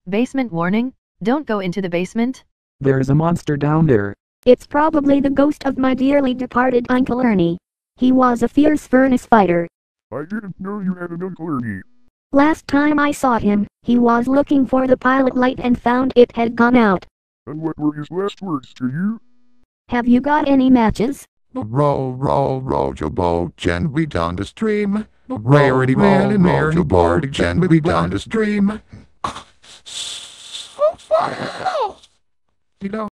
Basement warning, don't go into the basement. There's a monster down there. It's probably the ghost of my dearly departed Uncle Ernie. He was a fierce furnace fighter. I didn't know you had an Uncle Ernie. Last time I saw him, he was looking for the pilot light and found it had gone out. And what were his last words to you? Have you got any matches? Row, row, row your boat gently down the stream. Rarity man and row your boat gently down the stream. So far, you know.